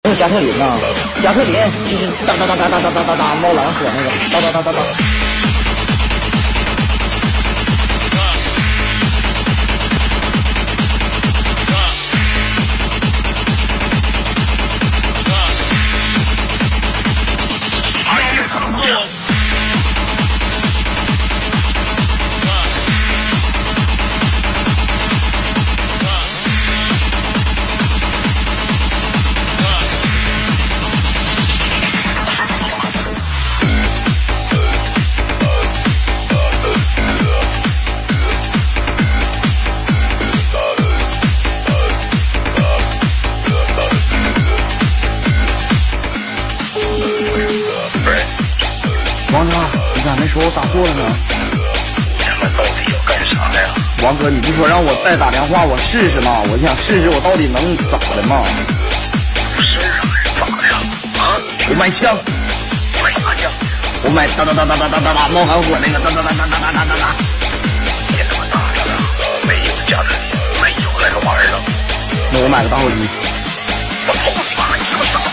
还有加特林呢，加特林就是哒哒哒哒哒哒哒哒哒冒蓝火那个，哒哒哒哒哒。王哥，你咋没说我打错了呢？ 咱们到底要干啥呀？ 王哥，你不说让我再打电话我试试吗？我想试试我到底能咋的吗？ 不是啊，咋的呀？啊？ 我买枪， 买啥枪？ 我买哒哒哒哒哒哒哒哒冒蓝火那个哒哒哒哒哒哒哒哒哒。 别他妈打了，没有加特林，没有那个玩意儿了。 那我买个打火机。 我操你妈！你他妈傻！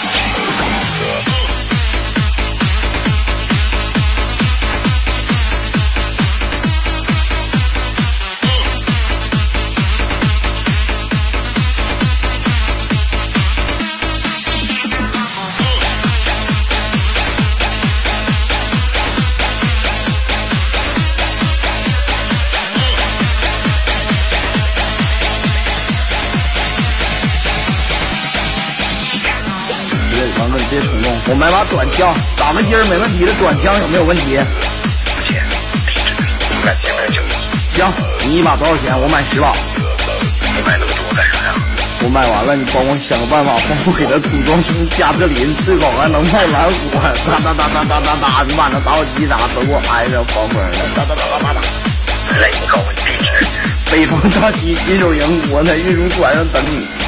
王哥，你别冲动，我买把短枪，打完筋儿没问题的，短枪有没有问题？ 不钱，理智对，不敢见面就你。 行，你一把多少钱？我买10把。 你买那么多干啥呀？ 我买完了，你帮我想个办法，帮我给他组装成加特林，最好还能冒蓝火，哒哒哒哒哒哒哒，你把那打火机拿等我挨着黄蜂的，哒哒哒哒哒哒。 来，你告诉我你地址。 北方大西金手营，我在运输船上等你。